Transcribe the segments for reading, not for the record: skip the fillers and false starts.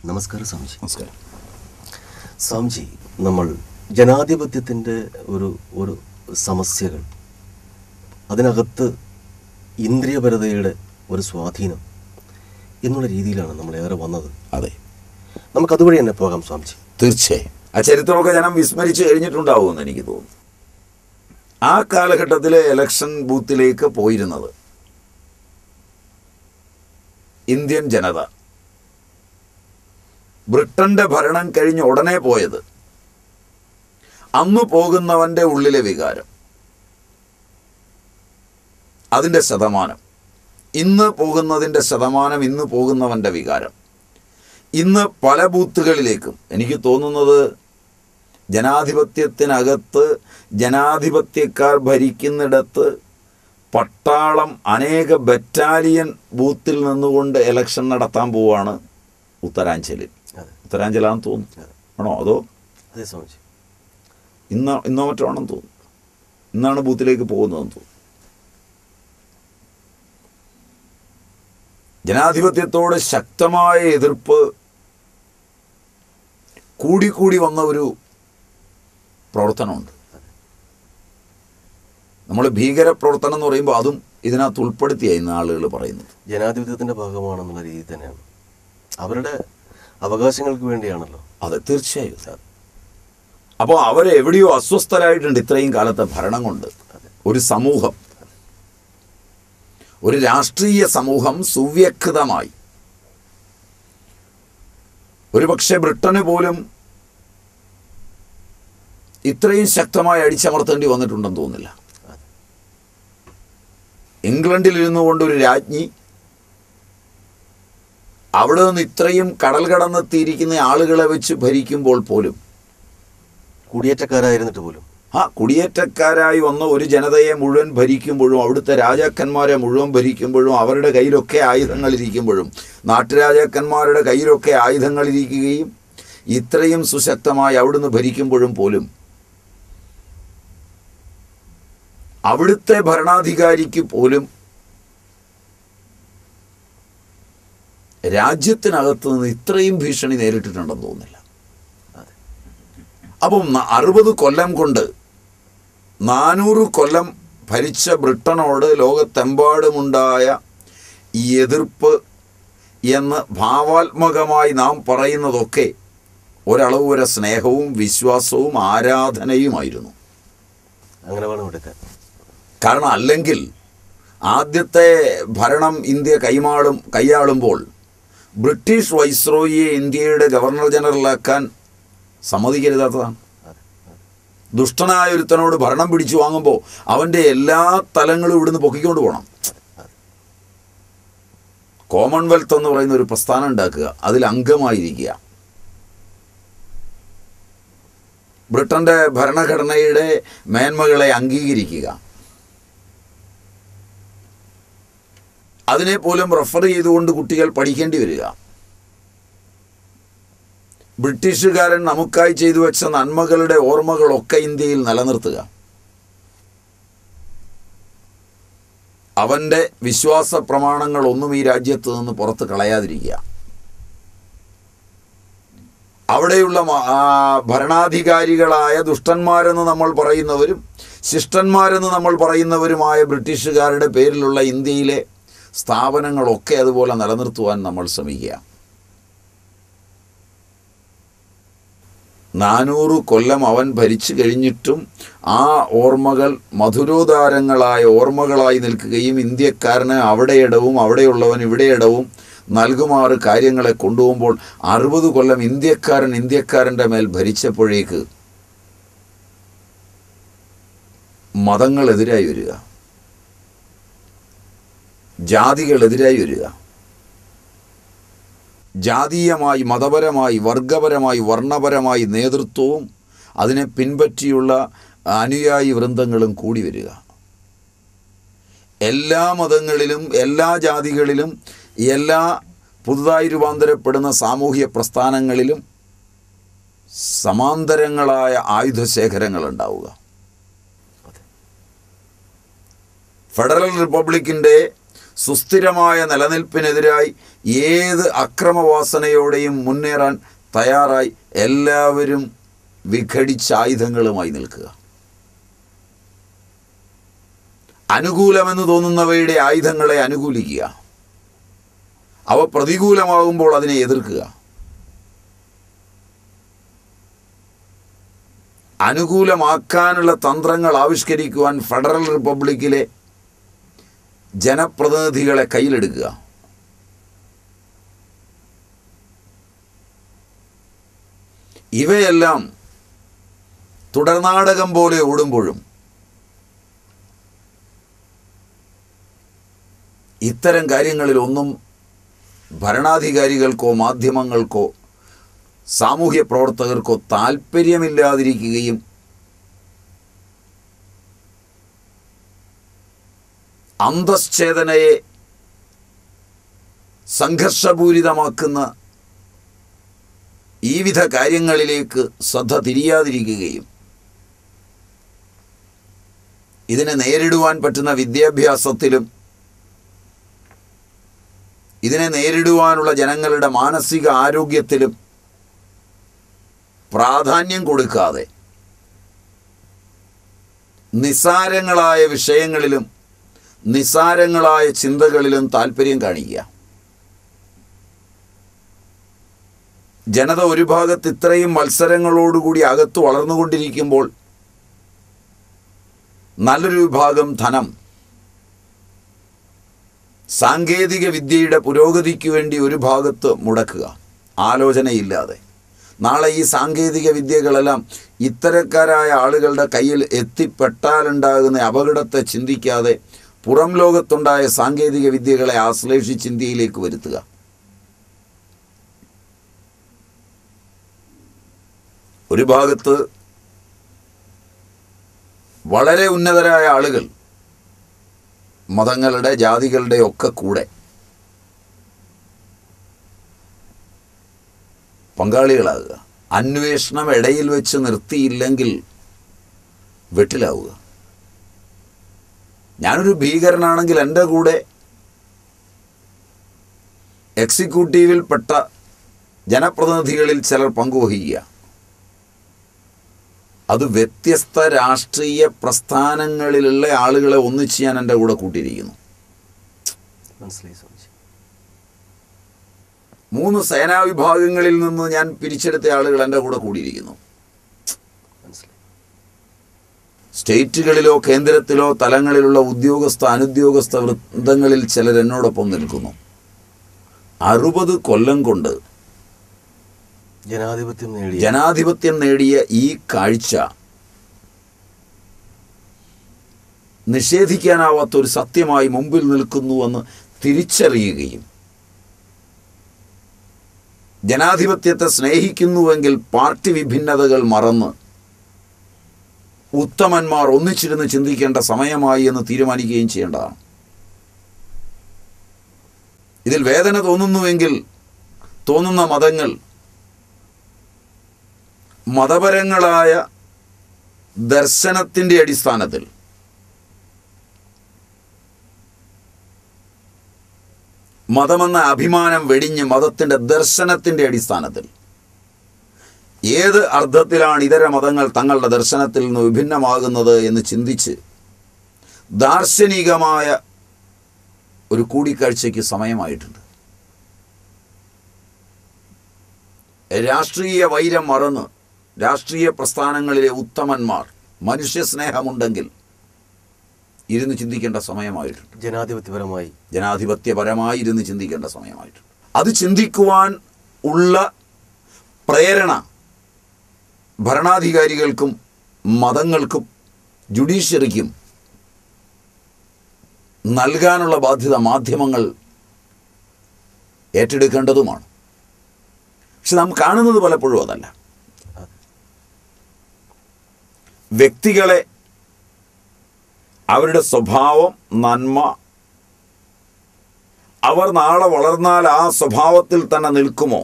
നമസ്കാരം സ്വാമിജി. നമസ്കാരം സ്വാമിജി, നമ്മൾ ജനാധിപത്യത്തിൻ്റെ ഒരു സമസ്യകൾ, അതിനകത്ത് ഇന്ദ്രിയപരതയുടെ ഒരു സ്വാധീനം എന്നുള്ള രീതിയിലാണ് നമ്മളേറെ വന്നത്. അതെ, നമുക്കതുവഴി തന്നെ പോകാം സ്വാമിജി. തീർച്ചയായും ആ ചരിത്രമൊക്കെ ജനം വിസ്മരിച്ച് കഴിഞ്ഞിട്ടുണ്ടാവുമെന്ന് എനിക്ക് തോന്നുന്നു. ആ കാലഘട്ടത്തിലെ ഇലക്ഷൻ ബൂത്തിലേക്ക് പോയിരുന്നത് ഇന്ത്യൻ ജനത ബ്രിട്ടന്റെ ഭരണം കഴിഞ്ഞ് ഉടനെ പോയത് അന്ന് പോകുന്നവൻ്റെ ഉള്ളിലെ വികാരം, അതിൻ്റെ ശതമാനം, ഇന്ന് പോകുന്നതിൻ്റെ ശതമാനം, ഇന്ന് പോകുന്നവൻ്റെ വികാരം, ഇന്ന് പല ബൂത്തുകളിലേക്കും എനിക്ക് തോന്നുന്നത് ജനാധിപത്യത്തിനകത്ത് ജനാധിപത്യക്കാർ ഭരിക്കുന്നിടത്ത് പട്ടാളം അനേക ബറ്റാലിയൻ ബൂത്തിൽ നിന്നുകൊണ്ട് ഇലക്ഷൻ നടത്താൻ പോവാണ് ഉത്തരാഞ്ചലിൽ. ഉത്തരാഞ്ചലാണെന്ന് തോന്നുന്നു, ആണോ? അതോ അതെ സ്വാമിജി, ഇന്നോ മറ്റോ ആണെന്ന് തോന്നുന്നു. ഇന്നാണ് ബൂത്തിലേക്ക് പോകുന്നതെന്ന് തോന്നുന്നു. ജനാധിപത്യത്തോട് ശക്തമായ എതിർപ്പ് കൂടിക്കൂടി വന്ന ഒരു പ്രവർത്തനമുണ്ട്. നമ്മൾ ഭീകരപ്രവർത്തനം എന്ന് പറയുമ്പോൾ അതും ഇതിനകത്ത് ഉൾപ്പെടുത്തിയായി ഇന്ന് ആളുകൾ പറയുന്നത്. ജനാധിപത്യത്തിൻ്റെ ഭാഗമാണെന്നുള്ള രീതി തന്നെയാണ്, അവരുടെ അവകാശങ്ങൾക്ക് വേണ്ടിയാണല്ലോ. അതെ, തീർച്ചയായും. അപ്പോൾ അവരെവിടെയോ അസ്വസ്ഥരായിട്ടുണ്ട് ഇത്രയും കാലത്തെ ഭരണം കൊണ്ട്. ഒരു സമൂഹം, ഒരു രാഷ്ട്രീയ സമൂഹം സുവ്യക്തമായി, ഒരുപക്ഷെ ബ്രിട്ടന് പോലും ഇത്രയും ശക്തമായി അടിച്ചമർത്തേണ്ടി വന്നിട്ടുണ്ടെന്ന് തോന്നുന്നില്ല. ഇംഗ്ലണ്ടിലിരുന്നു കൊണ്ട് ഒരു രാജ്ഞി അവിടെ നിന്ന് ഇത്രയും കടൽ കടന്നെത്തിയിരിക്കുന്ന ആളുകളെ വെച്ച് ഭരിക്കുമ്പോൾ പോലും, കുടിയേറ്റക്കാരായിരുന്നിട്ട് പോലും, കുടിയേറ്റക്കാരായി വന്ന ഒരു ജനതയെ മുഴുവൻ ഭരിക്കുമ്പോഴും, അവിടുത്തെ രാജാക്കന്മാരെ മുഴുവൻ ഭരിക്കുമ്പോഴും, അവരുടെ കയ്യിലൊക്കെ ആയുധങ്ങളിരിക്കുമ്പോഴും, നാട്ടുരാജാക്കന്മാരുടെ കയ്യിലൊക്കെ ആയുധങ്ങളിരിക്കുകയും ഇത്രയും സുശക്തമായി അവിടുന്ന് ഭരിക്കുമ്പോഴും പോലും അവിടുത്തെ ഭരണാധികാരിക്ക് പോലും രാജ്യത്തിനകത്ത് നിന്ന് ഇത്രയും ഭീഷണി നേരിട്ടിട്ടുണ്ടെന്ന് തോന്നുന്നില്ല. അപ്പം 60 കൊല്ലം കൊണ്ട് 400 കൊല്ലം ഭരിച്ച ബ്രിട്ടനോട് ലോകത്തെമ്പാടുമുണ്ടായ ഈ എതിർപ്പ് എന്ന് ഭാവാത്മകമായി നാം പറയുന്നതൊക്കെ ഒരളവ് വരെ സ്നേഹവും വിശ്വാസവും ആരാധനയുമായിരുന്നു. അങ്ങനെ വേണം എടുക്കാൻ. കാരണം അല്ലെങ്കിൽ ആദ്യത്തെ ഭരണം ഇന്ത്യ കൈയാളുമ്പോൾ ബ്രിട്ടീഷ് വൈസ്രോയിയെ ഇന്ത്യയുടെ ഗവർണർ ജനറലാക്കാൻ സമ്മതിക്കരുതാത്തതാണ്. ദുഷ്ടനായ ഒരുത്തനോട് ഭരണം പിടിച്ചു വാങ്ങുമ്പോൾ അവൻ്റെ എല്ലാ തലങ്ങളും ഇവിടുന്ന് പൊക്കിക്കൊണ്ട് പോകണം. കോമൺവെൽത്ത് എന്ന് പറയുന്ന ഒരു പ്രസ്ഥാനം ഉണ്ടാക്കുക, അതിൽ അംഗമായിരിക്കുക, ബ്രിട്ടൻ്റെ ഭരണഘടനയുടെ മേന്മകളെ അംഗീകരിക്കുക, അതിനെ പോലും റെഫർ ചെയ്തുകൊണ്ട് കുട്ടികൾ പഠിക്കേണ്ടി വരിക, ബ്രിട്ടീഷുകാരൻ നമുക്കായി ചെയ്തു വെച്ച നന്മകളുടെ ഓർമ്മകളൊക്കെ ഇന്ത്യയിൽ നിലനിർത്തുക, അവൻ്റെ വിശ്വാസ പ്രമാണങ്ങളൊന്നും ഈ രാജ്യത്ത് നിന്ന് പുറത്ത് കളയാതിരിക്കുക, അവിടെയുള്ള ഭരണാധികാരികളായ ദുഷ്ടന്മാരെന്ന് നമ്മൾ പറയുന്നവരും ശിഷ്ടന്മാരെന്ന് നമ്മൾ പറയുന്നവരുമായ ബ്രിട്ടീഷുകാരുടെ പേരിലുള്ള ഇന്ത്യയിലെ സ്ഥാപനങ്ങളൊക്കെ അതുപോലെ നിലനിർത്തുവാൻ നമ്മൾ ശ്രമിക്കുക. 400 കൊല്ലം അവൻ ഭരിച്ചു കഴിഞ്ഞിട്ടും ആ ഓർമ്മകൾ മധുരോദാരങ്ങളായ ഓർമ്മകളായി നിൽക്കുകയും ഇന്ത്യക്കാരന് അവിടെയിടവും അവിടെയുള്ളവൻ ഇവിടെയിടവും നൽകുമാറ് കാര്യങ്ങളെ കൊണ്ടുപോകുമ്പോൾ 60 കൊല്ലം ഇന്ത്യക്കാരൻ്റെ മേൽ ഭരിച്ചപ്പോഴേക്ക് മതങ്ങളെതിരായി വരിക, ജാതികളെതിരായി വരിക, ജാതീയമായി മതപരമായി വർഗപരമായി വർണ്ണപരമായി നേതൃത്വവും അതിനെ പിൻപറ്റിയുള്ള അനുയായി വൃന്ദങ്ങളും കൂടി വരിക. എല്ലാ മതങ്ങളിലും എല്ലാ ജാതികളിലും എല്ലാ പുതുതായി രൂപാന്തരപ്പെടുന്ന സാമൂഹ്യ പ്രസ്ഥാനങ്ങളിലും സമാന്തരങ്ങളായ ആയുധശേഖരങ്ങൾ ഉണ്ടാവുക. ഫെഡറൽ റിപ്പബ്ലിക്കിൻ്റെ സുസ്ഥിരമായ നിലനിൽപ്പിനെതിരായി ഏത് അക്രമവാസനയോടെയും മുന്നേറാൻ തയ്യാറായി എല്ലാവരും വിഘടിച്ച ആയുധങ്ങളുമായി നിൽക്കുക. അനുകൂലമെന്ന് തോന്നുന്നവയുടെ ആയുധങ്ങളെ അനുകൂലിക്കുക. അവ പ്രതികൂലമാകുമ്പോൾ അതിനെ എതിർക്കുക. അനുകൂലമാക്കാനുള്ള തന്ത്രങ്ങൾ ആവിഷ്കരിക്കുവാൻ ഫെഡറൽ റിപ്പബ്ലിക്കിലെ ജനപ്രതിനിധികളെ കയ്യിലെടുക്കുക. ഇവയെല്ലാം തുടർനാടകം പോലെ ഓടുമ്പോഴും ഇത്തരം കാര്യങ്ങളിലൊന്നും ഭരണാധികാരികൾക്കോ മാധ്യമങ്ങൾക്കോ സാമൂഹ്യ പ്രവർത്തകർക്കോ താൽപ്പര്യമില്ലാതിരിക്കുകയും അന്തശ്ചേതനയെ സംഘർഷപൂരിതമാക്കുന്ന ഈ വിധ കാര്യങ്ങളിലേക്ക് ശ്രദ്ധ തിരിയാതിരിക്കുകയും ഇതിനെ നേരിടുവാൻ പറ്റുന്ന വിദ്യാഭ്യാസത്തിലും ഇതിനെ നേരിടുവാനുള്ള ജനങ്ങളുടെ മാനസിക ആരോഗ്യത്തിലും പ്രാധാന്യം കൊടുക്കാതെ നിസ്സാരങ്ങളായ വിഷയങ്ങളിലും നിസ്സാരങ്ങളായ ചിന്തകളിലും താല്പര്യം കാണിക്കുക. ജനത ഒരു ഭാഗത്ത് ഇത്രയും മത്സരങ്ങളോടുകൂടി അകത്ത് വളർന്നുകൊണ്ടിരിക്കുമ്പോൾ നല്ലൊരു വിഭാഗം ധനം സാങ്കേതിക വിദ്യയുടെ പുരോഗതിക്ക് വേണ്ടി ഒരു ഭാഗത്ത് മുടക്കുക ആലോചനയില്ലാതെ. നാളെ ഈ സാങ്കേതിക വിദ്യകളെല്ലാം ഇത്തരക്കാരായ ആളുകളുടെ കയ്യിൽ എത്തിപ്പെട്ടാലുണ്ടാകുന്ന അപകടത്തെ ചിന്തിക്കാതെ പുറം ലോകത്തുണ്ടായ സാങ്കേതിക വിദ്യകളെ ആശ്ലേഷിച്ച് ഇന്ത്യയിലേക്ക് വരുത്തുക. ഒരു ഭാഗത്ത് വളരെ ഉന്നതരായ ആളുകൾ മതങ്ങളുടെ ജാതികളുടെ ഒക്കെ കൂടെ പങ്കാളികളാകുക. അന്വേഷണം ഇടയിൽ വെച്ച് നിർത്തിയില്ലെങ്കിൽ വെട്ടിലാവുക. ഞാനൊരു ഭീകരനാണെങ്കിൽ എൻ്റെ കൂടെ എക്സിക്യൂട്ടീവിൽപ്പെട്ട ജനപ്രതിനിധികളിൽ ചിലർ പങ്കുവഹിക്കുക. അത് വ്യത്യസ്ത രാഷ്ട്രീയ പ്രസ്ഥാനങ്ങളിലുള്ള ആളുകളെ ഒന്നിച്ച് ഞാൻ എൻ്റെ കൂടെ കൂട്ടിയിരിക്കുന്നു. മനസ്സിലായി. 3 സേനാ വിഭാഗങ്ങളിൽ നിന്ന് ഞാൻ പിരിച്ചെടുത്ത ആളുകൾ എൻ്റെ കൂടെ കൂടിയിരിക്കുന്നു. സ്റ്റേറ്റുകളിലോ കേന്ദ്രത്തിലോ തലങ്ങളിലുള്ള ഉദ്യോഗസ്ഥ അനുദ്യോഗസ്ഥ വൃന്ദങ്ങളിൽ ചിലർ എന്നോടൊപ്പം നിൽക്കുന്നു. 60 കൊല്ലം കൊണ്ട് ജനാധിപത്യം നേടിയ ഈ കാഴ്ച നിഷേധിക്കാനാവാത്തൊരു സത്യമായി മുമ്പിൽ നിൽക്കുന്നുവെന്ന് തിരിച്ചറിയുകയും ജനാധിപത്യത്തെ സ്നേഹിക്കുന്നുവെങ്കിൽ പാർട്ടി വിഭിന്നതകൾ മറന്ന് ഉത്തമന്മാർ ഒന്നിച്ചിരുന്ന് ചിന്തിക്കേണ്ട സമയമായി എന്ന് തീരുമാനിക്കുകയും ചെയ്യേണ്ടതാണ്. ഇതിൽ വേദന തോന്നുന്നുവെങ്കിൽ തോന്നുന്ന മതങ്ങൾ മതപരങ്ങളായ ദർശനത്തിൻ്റെ അടിസ്ഥാനത്തിൽ മതമെന്ന അഭിമാനം വെടിഞ്ഞ് മതത്തിൻ്റെ ദർശനത്തിൻ്റെ അടിസ്ഥാനത്തിൽ ഏത് അർത്ഥത്തിലാണ് ഇതര മതങ്ങൾ തങ്ങളുടെ ദർശനത്തിൽ നിന്ന് വിഭിന്നമാകുന്നത് എന്ന് ചിന്തിച്ച് ദാർശനികമായ ഒരു കൂടിക്കാഴ്ചയ്ക്ക് സമയമായിട്ടുണ്ട്. രാഷ്ട്രീയ വൈരം മറന്ന് രാഷ്ട്രീയ പ്രസ്ഥാനങ്ങളിലെ ഉത്തമന്മാർ മനുഷ്യസ്നേഹമുണ്ടെങ്കിൽ ഇരുന്ന് ചിന്തിക്കേണ്ട സമയമായിട്ടുണ്ട്. ജനാധിപത്യപരമായി ഇരുന്ന് ചിന്തിക്കേണ്ട സമയമായിട്ടുണ്ട്. അത് ചിന്തിക്കുവാൻ ഉള്ള പ്രേരണ ഭരണാധികാരികൾക്കും മതങ്ങൾക്കും ജുഡീഷ്യറിക്കും നൽകാനുള്ള ബാധ്യത മാധ്യമങ്ങൾ ഏറ്റെടുക്കേണ്ടതുമാണ്. പക്ഷെ നാം കാണുന്നത് പലപ്പോഴും അതല്ല. വ്യക്തികളെ അവരുടെ സ്വഭാവം നന്മ അവർ നാളെ വളർന്നാൽ ആ സ്വഭാവത്തിൽ തന്നെ നിൽക്കുമോ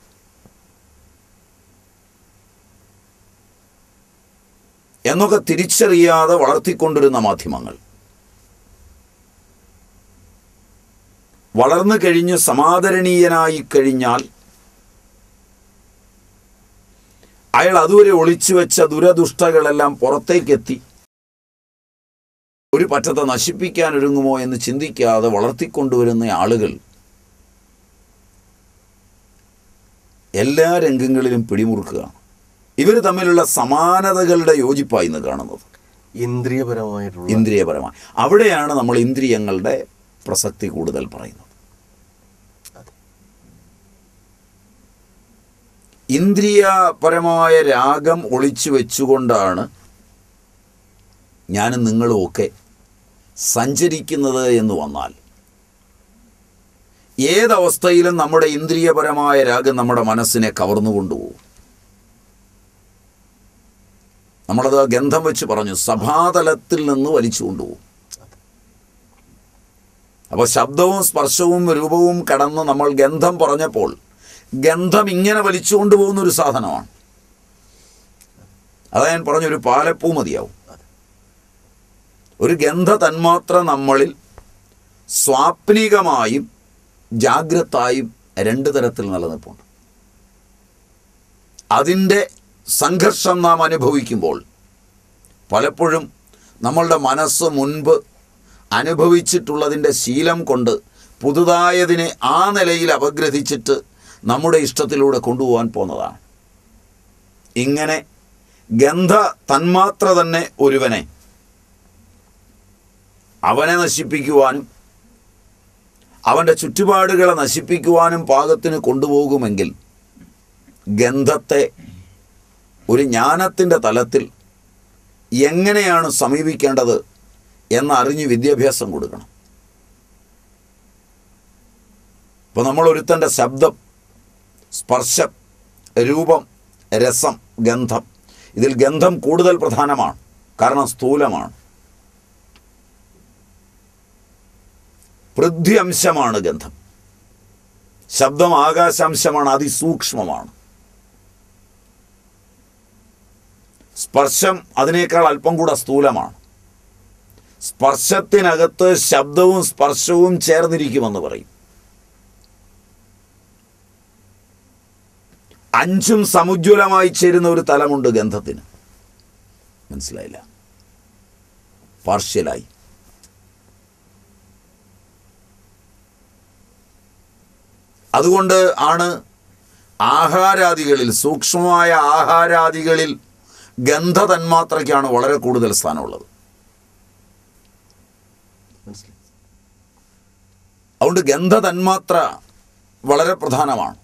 എന്നൊക്കെ തിരിച്ചറിയാതെ വളർത്തിക്കൊണ്ടിരുന്ന മാധ്യമങ്ങൾ വളർന്നു കഴിഞ്ഞ് സമാദരണീയനായി കഴിഞ്ഞാൽ അയാൾ അതുവരെ ഒളിച്ചു വെച്ച ദുരദുഷ്ടകളെല്ലാം പുറത്തേക്കെത്തി ഒരു പറ്റത്തെ നശിപ്പിക്കാൻ ഒരുങ്ങുമോ എന്ന് ചിന്തിക്കാതെ വളർത്തിക്കൊണ്ടുവരുന്ന ആളുകൾ എല്ലാ രംഗങ്ങളിലും പിടിമുറുക്കുകയാണ്. ഇവർ തമ്മിലുള്ള സമാനതകളുടെ യോജിപ്പായി ഇന്ന് കാണുന്നത് ഇന്ദ്രിയപരമായി. അവിടെയാണ് നമ്മൾ ഇന്ദ്രിയങ്ങളുടെ പ്രസക്തി കൂടുതൽ പറയുന്നത്. ഇന്ദ്രിയപരമായ രാഗം ഒളിച്ചു വെച്ചുകൊണ്ടാണ് ഞാനും നിങ്ങളുമൊക്കെ സഞ്ചരിക്കുന്നത് എന്ന് വന്നാൽ ഏതവസ്ഥയിലും നമ്മുടെ ഇന്ദ്രിയപരമായ രാഗം നമ്മുടെ മനസ്സിനെ കവർന്നുകൊണ്ടുപോകും. നമ്മളത് ഗന്ധം വെച്ച് പറഞ്ഞു, സഭാതലത്തിൽ നിന്ന് വലിച്ചു കൊണ്ടുപോകും. അപ്പോൾ ശബ്ദവും സ്പർശവും രൂപവും കടന്ന് നമ്മൾ ഗന്ധം പറഞ്ഞപ്പോൾ ഗന്ധം ഇങ്ങനെ വലിച്ചു കൊണ്ടുപോകുന്ന ഒരു സാധനമാണ്. അതാ ഞാൻ പറഞ്ഞൊരു പാലപ്പൂ മതിയാവും. ഒരു ഗന്ധ തന്മാത്ര നമ്മളിൽ സ്വാപ്നികമായും ജാഗ്രതായും രണ്ട് തരത്തിൽ നിലനിൽപ്പുണ്ട്. അതിൻ്റെ സംഘർഷം നാം അനുഭവിക്കുമ്പോൾ പലപ്പോഴും നമ്മളുടെ മനസ്സ് മുൻപ് അനുഭവിച്ചിട്ടുള്ളതിൻ്റെ ശീലം കൊണ്ട് പുതുതായതിനെ ആ നിലയിൽ അപഗ്രഥിച്ചിട്ട് നമ്മുടെ ഇഷ്ടത്തിലൂടെ കൊണ്ടുപോകാൻ പോകുന്നതാണ്. ഇങ്ങനെ ഗന്ധ തന്മാത്ര തന്നെ ഒരുവനെ അവനെ നശിപ്പിക്കുവാനും അവൻ്റെ ചുറ്റുപാടുകളെ നശിപ്പിക്കുവാനും പാകത്തിന് കൊണ്ടുപോകുമെങ്കിൽ ഗന്ധത്തെ ഒരു ജ്ഞാനത്തിൻ്റെ തലത്തിൽ എങ്ങനെയാണ് സമീപിക്കേണ്ടത് എന്നറിഞ്ഞ് വിദ്യാഭ്യാസം കൊടുക്കണം. ഇപ്പോൾ നമ്മൾ ഒരുത്തൻ്റെ ശബ്ദം, സ്പർശം, രൂപം, രസം, ഗന്ധം, ഇതിൽ ഗന്ധം കൂടുതൽ പ്രധാനമാണ്. കാരണം സ്ഥൂലമാണ്, പൃഥ്വി അംശമാണ് ഗന്ധം. ശബ്ദം ആകാശാംശമാണ്, അതിസൂക്ഷ്മമാണ്. സ്പർശം അതിനേക്കാൾ അല്പം കൂടെ സ്ഥൂലമാണ്. സ്പർശത്തിനകത്ത് ശബ്ദവും സ്പർശവും ചേർന്നിരിക്കുമെന്ന് പറയും. അഞ്ചും സമുജ്വലമായി ചേരുന്ന ഒരു തലമുണ്ട് ഗന്ധത്തിന്. മനസ്സിലായില്ല? പാർഷ്യലായി. അതുകൊണ്ട് ആണ് ആഹാരാദികളിൽ, സൂക്ഷ്മമായ ആഹാരാദികളിൽ ഗന്ധ തന്മാത്രയ്ക്കാണ് വളരെ കൂടുതൽ സ്ഥാനമുള്ളത്. അതുകൊണ്ട് ഗന്ധ തന്മാത്ര വളരെ പ്രധാനമാണ്.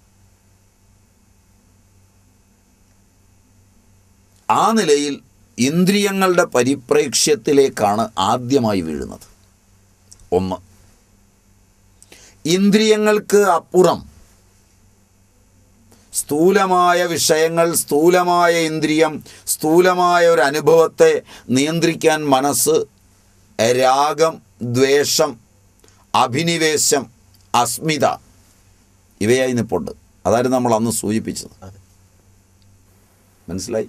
ആ നിലയിൽ ഇന്ദ്രിയങ്ങളുടെ പരിപ്രേക്ഷ്യത്തിലേക്കാണ് ആദ്യമായി വീഴുന്നത്. ഒന്ന്, ഇന്ദ്രിയങ്ങൾക്ക് അപ്പുറം സ്ഥൂലമായ വിഷയങ്ങൾ, സ്ഥൂലമായ ഇന്ദ്രിയം, സ്ഥൂലമായ ഒരു അനുഭവത്തെ നിയന്ത്രിക്കാൻ മനസ്സ് രാഗം, ദ്വേഷം, അഭിനിവേശം, അസ്മിത ഇവയായി നിൽപ്പുണ്ട്. അതായിരുന്നു നമ്മൾ അന്ന് സൂചിപ്പിച്ചത്. മനസ്സിലായി?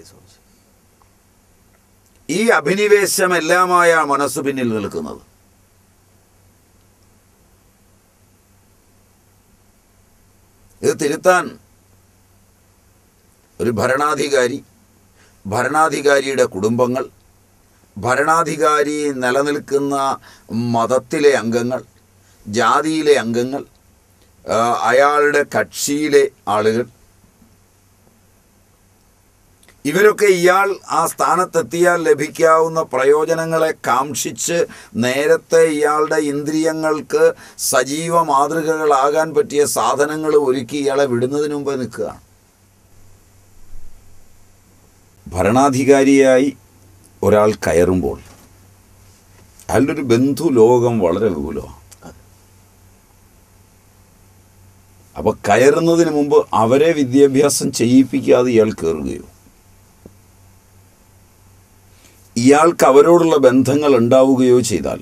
ഈ അഭിനിവേശമെല്ലാമായ മനസ്സ് പിന്നിൽ നിൽക്കുന്നത്. ഇത് തിരുത്താൻ ഒരു ഭരണാധികാരി, ഭരണാധികാരിയുടെ കുടുംബങ്ങൾ, ഭരണാധികാരി നിലനിൽക്കുന്ന മതത്തിലെ അംഗങ്ങൾ, ജാതിയിലെ അംഗങ്ങൾ, അയാളുടെ കക്ഷിയിലെ ആളുകൾ, ഇവരൊക്കെ ഇയാൾ ആ സ്ഥാനത്തെത്തിയാൽ ലഭിക്കാവുന്ന പ്രയോജനങ്ങളെ കാംക്ഷിച്ച് നേരത്തെ ഇയാളുടെ ഇന്ദ്രിയങ്ങൾക്ക് സജീവ മാതൃകകളാകാൻ പറ്റിയ സാധനങ്ങൾ ഒരുക്കി ഇയാളെ വിടുന്നതിന് മുമ്പ് നിൽക്കുകയാണ്. ഭരണാധികാരിയായി ഒരാൾ കയറുമ്പോൾ അയാളുടെ ഒരു ബന്ധു ലോകം വളരെ വിപുലമാണ്. അപ്പോൾ കയറുന്നതിന് മുമ്പ് അവരെ വിദ്യാഭ്യാസം ചെയ്യിപ്പിക്കാതെ ഇയാൾ കയറുകയോ ഇയാൾക്ക് അവരോടുള്ള ബന്ധങ്ങൾ ഉണ്ടാവുകയോ ചെയ്താൽ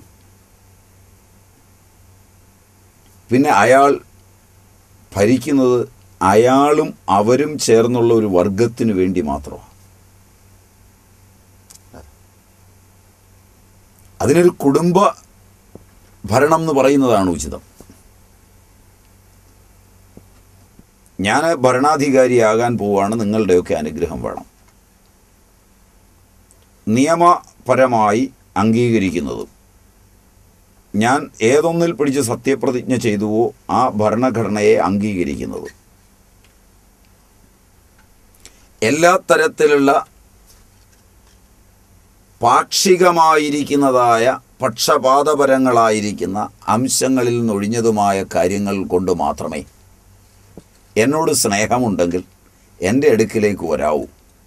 പിന്നെ അയാൾ ഭരിക്കുന്നത് അയാളും അവരും ചേർന്നുള്ള ഒരു വർഗത്തിന് വേണ്ടി മാത്രമാണ്. അതിനൊരു കുടുംബ ഭരണം എന്ന് പറയുന്നതാണ് ഉചിതം. ഞാൻ ഭരണാധികാരിയാകാൻ പോവുകയാണ്, നിങ്ങളുടെയൊക്കെ അനുഗ്രഹം വേണം. നിയമപരമായി അംഗീകരിക്കുന്നതും ഞാൻ ഏതൊന്നിൽ പിടിച്ച് സത്യപ്രതിജ്ഞ ചെയ്തുവോ ആ ഭരണഘടനയെ അംഗീകരിക്കുന്നത്, എല്ലാ തരത്തിലുള്ള പാക്ഷികമായിരിക്കുന്നതായ പക്ഷപാതപരങ്ങളായിരിക്കുന്ന അംശങ്ങളിൽ നിന്നൊഴിഞ്ഞതുമായ കാര്യങ്ങൾ കൊണ്ട് മാത്രമേ എന്നോട് സ്നേഹമുണ്ടെങ്കിൽ എൻ്റെ അടുക്കിലേക്ക് വരാവൂ.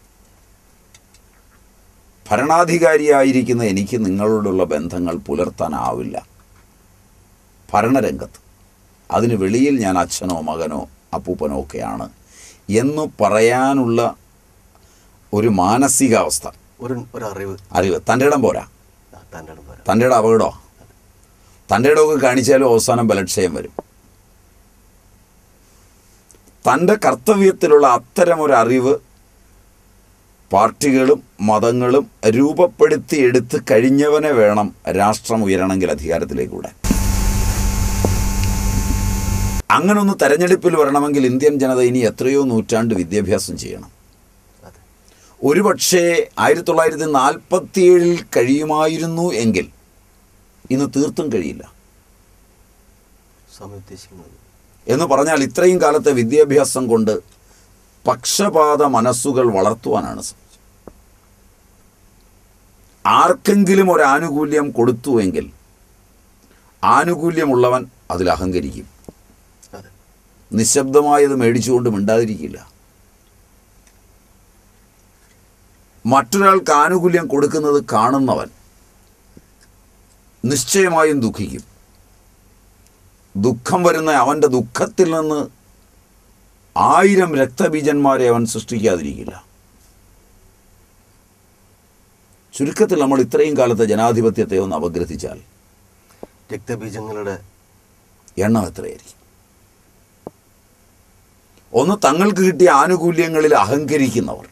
ഭരണാധികാരിയായിരിക്കുന്ന എനിക്ക് നിങ്ങളോടുള്ള ബന്ധങ്ങൾ പുലർത്താനാവില്ല ഭരണരംഗത്ത്. അതിന് വെളിയിൽ ഞാൻ അച്ഛനോ മകനോ അപ്പൂപ്പനോ ഒക്കെയാണ് എന്ന് പറയാനുള്ള ഒരു മാനസികാവസ്ഥ, അറിവ്. തൻ്റെ ഇടം പോരാ, തൻ്റെ ഇടം അപകടമോ. തൻ്റെ ഇടമൊക്കെ കാണിച്ചാലും അവസാനം ബലക്ഷയം വരും. തൻ്റെ കർത്തവ്യത്തിലുള്ള അത്തരമൊരറിവ് പാർട്ടികളും മതങ്ങളും രൂപപ്പെടുത്തിയെടുത്ത് കഴിഞ്ഞവനെ വേണം രാഷ്ട്രം ഉയരണമെങ്കിൽ അധികാരത്തിലേക്ക് വിടാൻ. അങ്ങനൊന്ന് തെരഞ്ഞെടുപ്പിൽ വരണമെങ്കിൽ ഇന്ത്യൻ ജനത ഇനി എത്രയോ നൂറ്റാണ്ട് വിദ്യാഭ്യാസം ചെയ്യണം. ഒരുപക്ഷേ 1947 കഴിയുമായിരുന്നു എങ്കിൽ ഇന്ന് തീർത്തും കഴിയില്ല എന്ന് പറഞ്ഞാൽ ഇത്രയും കാലത്തെ വിദ്യാഭ്യാസം കൊണ്ട് പക്ഷപാത മനസ്സുകൾ വളർത്തുവാനാണ് ശ്രമിച്ചത്. ആർക്കെങ്കിലും ഒരു ആനുകൂല്യം കൊടുത്തുവെങ്കിൽ ആനുകൂല്യമുള്ളവൻ അതിൽ അഹങ്കരിക്കും, നിശബ്ദമായത് മേടിച്ചുകൊണ്ട് മിണ്ടാതിരിക്കില്ല. മറ്റൊരാൾക്ക് ആനുകൂല്യം കൊടുക്കുന്നത് കാണുന്നവൻ നിശ്ചയമായും ദുഃഖിക്കും. ദുഃഖം വരുന്ന അവൻ്റെ ദുഃഖത്തിൽ നിന്ന് 1000 രക്തബീജന്മാരെ അവൻ സൃഷ്ടിക്കാതിരിക്കില്ല. ചുരുക്കത്തിൽ നമ്മൾ ഇത്രയും കാലത്തെ ജനാധിപത്യത്തെ ഒന്ന് അപഗ്രഥിച്ചാൽ രക്തബീജങ്ങളുടെ എണ്ണം എത്രയായിരിക്കും? ഒന്ന്, തങ്ങൾക്ക് കിട്ടിയ ആനുകൂല്യങ്ങളിൽ അഹങ്കരിക്കുന്നവർ,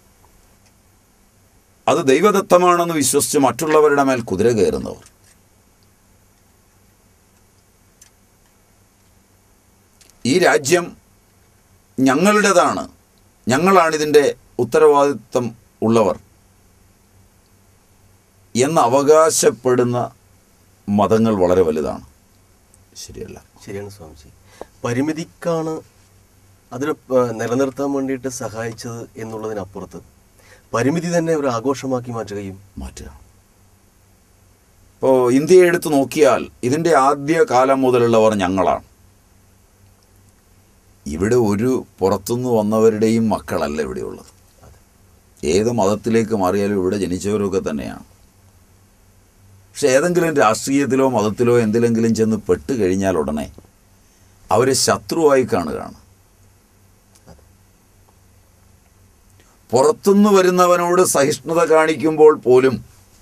അത് ദൈവദത്തമാണെന്ന് വിശ്വസിച്ച് മറ്റുള്ളവരുടെ മേൽ കുതിര കയറുന്നവർ. ഈ രാജ്യം ഞങ്ങളുടേതാണ്, ഞങ്ങളാണിതിൻ്റെ ഉത്തരവാദിത്വം ഉള്ളവർ എന്ന് അവകാശപ്പെടുന്ന മതങ്ങൾ വളരെ വലുതാണ്. ശരിയല്ല? ശരിയാണ് സ്വാമിജി. പരിമിതിക്കാണ് അതിനെ നിലനിർത്താൻ വേണ്ടിയിട്ട് സഹായിച്ചത് എന്നുള്ളതിനപ്പുറത്ത് പരിമിതി തന്നെ ഒരു ആഘോഷമാക്കി മാറ്റുക. ഇപ്പോൾ ഇന്ത്യയെ എടുത്ത് നോക്കിയാൽ ഇതിൻ്റെ ആദ്യ കാലം മുതലുള്ളവർ ഞങ്ങളാണ്. ഇവിടെ ഒരു പുറത്തുനിന്ന് വന്നവരുടെയും മക്കളല്ല ഇവിടെയുള്ളത്. ഏത് മതത്തിലേക്ക് മാറിയാലും ഇവിടെ ജനിച്ചവരൊക്കെ തന്നെയാണ്. പക്ഷെ ഏതെങ്കിലും രാഷ്ട്രീയത്തിലോ മതത്തിലോ എന്തിലെങ്കിലും ചെന്ന് പെട്ട് കഴിഞ്ഞാൽ ഉടനെ അവരെ ശത്രുവായി കാണുകയാണ്. പുറത്തുനിന്ന് വരുന്നവനോട് സഹിഷ്ണുത കാണിക്കുമ്പോൾ പോലും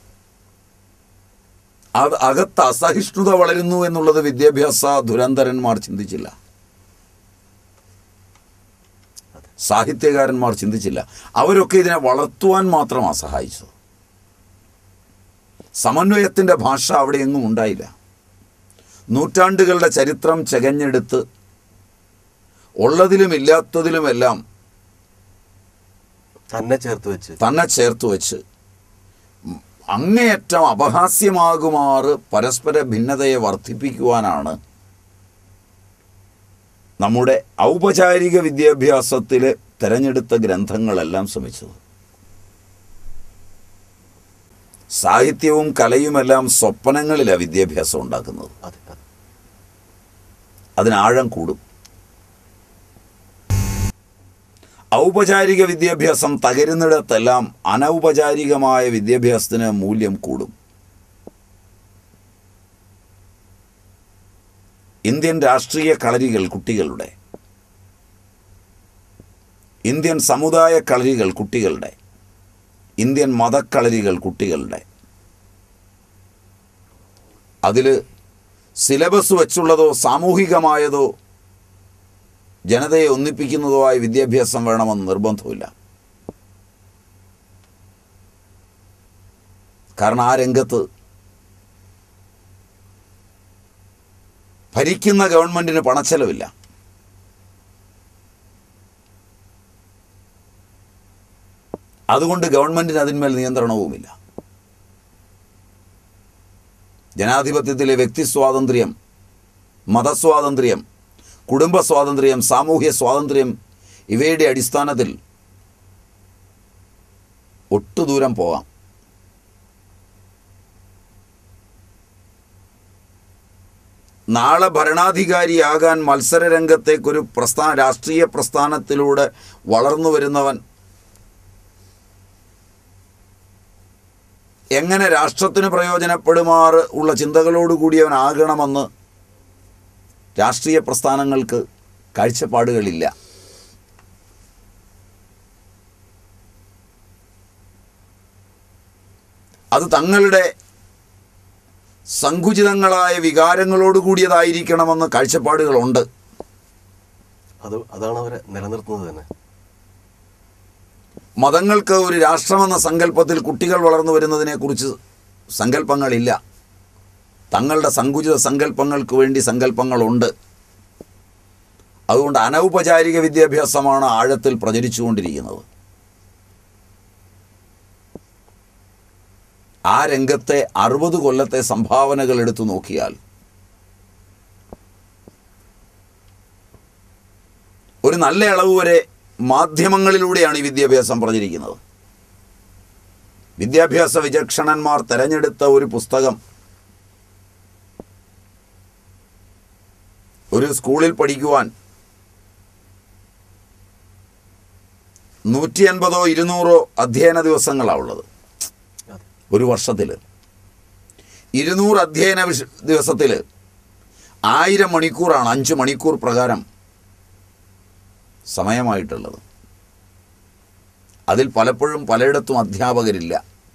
അത് അകത്ത് അസഹിഷ്ണുത വളരുന്നു എന്നുള്ളത് വിദ്യാഭ്യാസ ദുരന്തരന്മാർ ചിന്തിച്ചില്ല, സാഹിത്യകാരന്മാർ ചിന്തിച്ചില്ല. അവരൊക്കെ ഇതിനെ വളർത്തുവാൻ മാത്രമാണ് സഹായിച്ചത്. സമന്വയത്തിൻ്റെ ഭാഷ അവിടെ എങ്ങും ഉണ്ടായില്ല. നൂറ്റാണ്ടുകളുടെ ചരിത്രം ചകഞ്ഞെടുത്ത് ഉള്ളതിലും ഇല്ലാത്തതിലുമെല്ലാം തന്നെ ചേർത്ത് വെച്ച് അങ്ങേയറ്റം അപഹാസ്യമാകുമാറ് പരസ്പര ഭിന്നതയെ വർദ്ധിപ്പിക്കുവാനാണ് നമ്മുടെ ഔപചാരിക വിദ്യാഭ്യാസത്തിൽ തിരഞ്ഞെടുത്ത ഗ്രന്ഥങ്ങളെല്ലാം ശ്രമിച്ചത്. സാഹിത്യവും കലയുമെല്ലാം സ്വപ്നങ്ങളിലാണ് വിദ്യാഭ്യാസം ഉണ്ടാക്കുന്നത്. അതിനാഴം കൂടും. ഔപചാരിക വിദ്യാഭ്യാസം തകരുന്നിടത്തെല്ലാം അനൗപചാരികമായ വിദ്യാഭ്യാസത്തിന് മൂല്യം കൂടും. ഇന്ത്യൻ രാഷ്ട്രീയ കളരികൾ കുട്ടികളുടെ, ഇന്ത്യൻ സമുദായ കളരികൾ കുട്ടികളുടെ, ഇന്ത്യൻ മതക്കളരികൾ കുട്ടികളുടെ, അതിൽ സിലബസ് വച്ചുള്ളതോ സാമൂഹികമായതോ ജനതയെ ഒന്നിപ്പിക്കുന്നതോ ആയ വിദ്യാഭ്യാസം വേണമെന്ന് നിർബന്ധമില്ല. കാരണം ആ രംഗത്ത് ഭരിക്കുന്ന ഗവൺമെൻറ്റിന് പണച്ചെലവില്ല. അതുകൊണ്ട് ഗവൺമെൻറ്റിന് അതിന്മേൽ നിയന്ത്രണവുമില്ല. ജനാധിപത്യത്തിലെ വ്യക്തി സ്വാതന്ത്ര്യം, മതസ്വാതന്ത്ര്യം, കുടുംബ സ്വാതന്ത്ര്യം, സാമൂഹ്യ സ്വാതന്ത്ര്യം ഇവയുടെ അടിസ്ഥാനത്തിൽ ഒട്ടുദൂരം പോകാം. നാളെ ഭരണാധികാരിയാകാൻ മത്സരരംഗത്തേക്കൊരു രാഷ്ട്രീയ പ്രസ്ഥാനത്തിലൂടെ വളർന്നു വരുന്നവൻ എങ്ങനെ രാഷ്ട്രത്തിന് പ്രയോജനപ്പെടുമാറ് ഉള്ള ചിന്തകളോടുകൂടിയവനാകണമെന്ന് രാഷ്ട്രീയ പ്രസ്ഥാനങ്ങൾക്ക് കാഴ്ചപ്പാടുകളില്ല. അത് തങ്ങളുടെ സങ്കുചിതങ്ങളായ വികാരങ്ങളോടുകൂടിയതായിരിക്കണമെന്ന് കാഴ്ചപ്പാടുകളുണ്ട്. അതാണ് അവരെ നിലനിർത്തുന്നത് തന്നെ. മതങ്ങൾക്ക് ഒരു രാഷ്ട്രമെന്ന സങ്കല്പത്തിൽ കുട്ടികൾ വളർന്നു വരുന്നതിനെക്കുറിച്ച് സങ്കല്പങ്ങളില്ല. തങ്ങളുടെ സങ്കുചിത സങ്കല്പങ്ങൾക്ക് വേണ്ടി സങ്കല്പങ്ങളുണ്ട്. അതുകൊണ്ട് അനൗപചാരിക വിദ്യാഭ്യാസമാണ് ആഴത്തിൽ പ്രചരിച്ചുകൊണ്ടിരിക്കുന്നത്. ആ രംഗത്തെ 60 കൊല്ലത്തെ സംഭാവനകൾ എടുത്തു നോക്കിയാൽ ഒരു നല്ല അളവ് വരെ മാധ്യമങ്ങളിലൂടെയാണ് ഈ വിദ്യാഭ്യാസം പ്രചരിക്കുന്നത്. വിദ്യാഭ്യാസ വിചക്ഷണന്മാർ തിരഞ്ഞെടുത്ത ഒരു പുസ്തകം ഒരു സ്കൂളിൽ പഠിക്കുവാൻ 150 200 അധ്യയന ദിവസങ്ങളാണ് ഉള്ളത്. ഒരു വർഷത്തിൽ 200 അധ്യയന ദിവസത്തിൽ 1000 മണിക്കൂറാണ് 5 മണിക്കൂർ പ്രകാരം സമയമായിട്ടുള്ളത്. അതിൽ പലപ്പോഴും പലയിടത്തും അധ്യാപകരില്ല.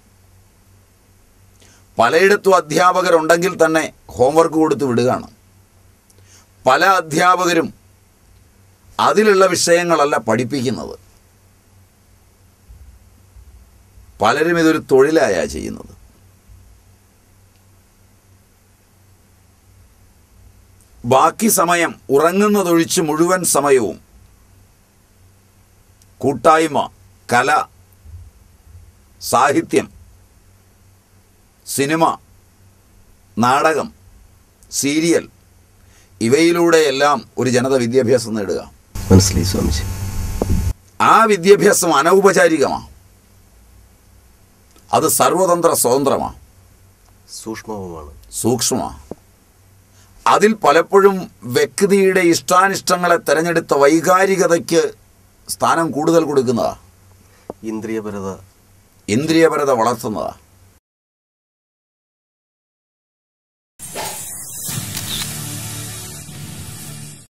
പലയിടത്തും അധ്യാപകരുണ്ടെങ്കിൽ തന്നെ ഹോംവർക്ക് കൊടുത്ത് വിടുകയാണ്. പല അധ്യാപകരും അതിലുള്ള വിഷയങ്ങളല്ല പഠിപ്പിക്കുന്നത്. പലരും ഇതൊരു തൊഴിലായാണ് ചെയ്യുന്നത്. ബാക്കി സമയം ഉറങ്ങുന്നതൊഴിച്ച് മുഴുവൻ സമയവും കൂട്ടായ്മ, കല, സാഹിത്യം, സിനിമ, നാടകം, സീരിയൽ ഇവയിലൂടെയെല്ലാം ഒരു ജനത വിദ്യാഭ്യാസം നേടുക. മനസ്സിലായി സ്വാമിജി. ആ വിദ്യാഭ്യാസം അനൗപചാരികമാണ്. അത് സർവതന്ത്ര സ്വതന്ത്രമാണ്, സൂക്ഷ്മമാണ്. അതിൽ പലപ്പോഴും വ്യക്തിയുടെ ഇഷ്ടാനിഷ്ടങ്ങളെ തിരഞ്ഞെടുത്ത വൈകാരികതയ്ക്ക് സ്ഥാനം കൂടുതൽ കൊടുക്കുന്നതാണ്. ഇന്ദ്രിയപരത വളർത്തുന്നതാണ്.